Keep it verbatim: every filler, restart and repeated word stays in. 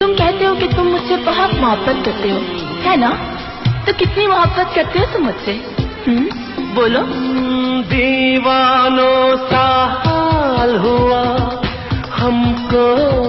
तुम कहते हो कि तुम मुझसे बहुत मोहब्बत करते हो, है ना? तो कितनी मोहब्बत करते हो तुम मुझसे? हम्म, बोलो। दीवानों सा हाल हुआ हमको